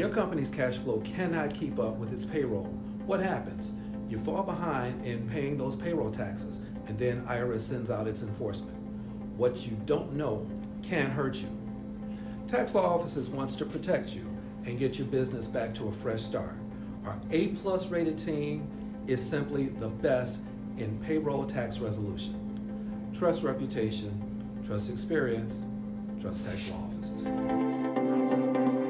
your company's cash flow cannot keep up with its payroll, what happens? You fall behind in paying those payroll taxes, and then IRS sends out its enforcement. What you don't know can hurt you. Tax law offices wants to protect you and get your business back to a fresh start. Our A+ rated team is simply the best in payroll tax resolution. Trust reputation, trust experience, trust tax law offices.